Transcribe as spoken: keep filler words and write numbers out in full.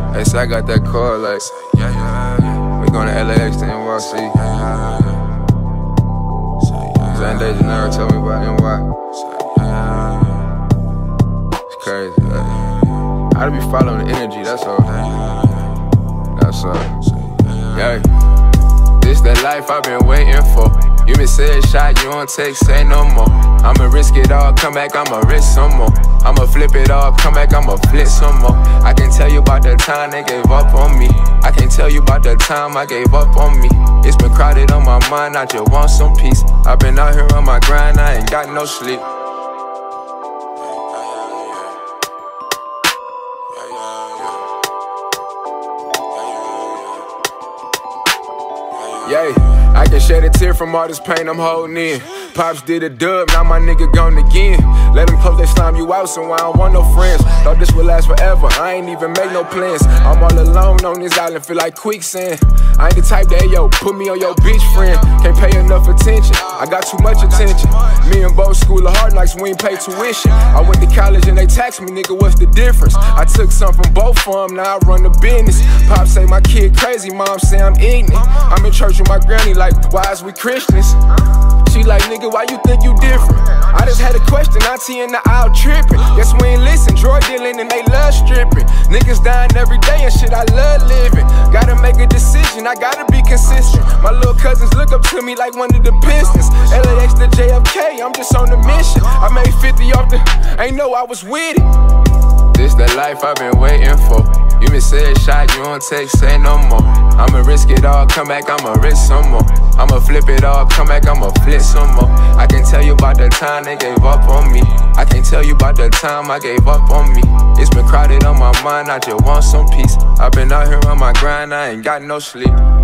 Hey, so I got that call like, yeah, yeah, yeah. We going to L A X to N Y C. Yeah, yeah, yeah. Zane De Janeiro told me about N Y. Yeah, yeah. It's crazy. Like, I be following the energy, that's all. That's all. Yeah. This that life I've been waiting for. You been said shot, you don't take, say no more. I'ma risk it all, come back, I'ma risk some more. I'ma flip it all, come back, I'ma flip some more. I can tell you about the time they gave up on me. I can tell you about the time I gave up on me. It's been crowded on my mind, I just want some peace. I've been out here on my grind, I ain't got no sleep. Yeah, I can shed a tear from all this pain I'm holding in. Pops did a dub, now my nigga gone again. Let them close, they slime you out, so I don't want no friends. Thought this would last forever, I ain't even make no plans. I'm all alone on this island, feel like quicksand. I ain't the type that, yo, put me on your bitch friend. Can't pay enough attention, I got too much attention. Me and both school of hard knocks, we ain't pay tuition. I went to college and they taxed me, nigga, what's the difference? I took some from both of them, now I run the business. Pop say my kid crazy, mom say I'm ignorant. I'm in church with my granny like, why is we Christians? She like, nigga, why you think you different? I just had a question, auntie in the aisle tripping. Guess we ain't listen, drug dealing and they love stripping. Niggas dying every day and shit, I love living. Gotta make a decision, I gotta be consistent. My little cousins look up to me like one of the Pistons. L A X to J F K, I'm just on the mission. I made fifty off the, ain't know I was with it. This the life I've been waiting for. You been said shot, you don't take, say no more. I'ma risk it all, come back, I'ma risk some more. I'ma flip it all, come back, I'ma flip some more. I can tell you about the time they gave up on me. I can tell you about the time I gave up on me. It's been crowded on my mind, I just want some peace. I've been out here on my grind, I ain't got no sleep.